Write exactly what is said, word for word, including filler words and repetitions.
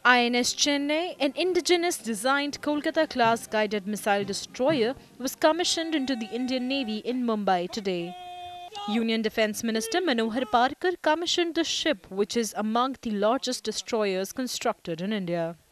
I N S Chennai, an indigenous-designed Kolkata-class guided missile destroyer, was commissioned into the Indian Navy in Mumbai today. Union Defence Minister Manohar Parrikar commissioned the ship, which is among the largest destroyers constructed in India.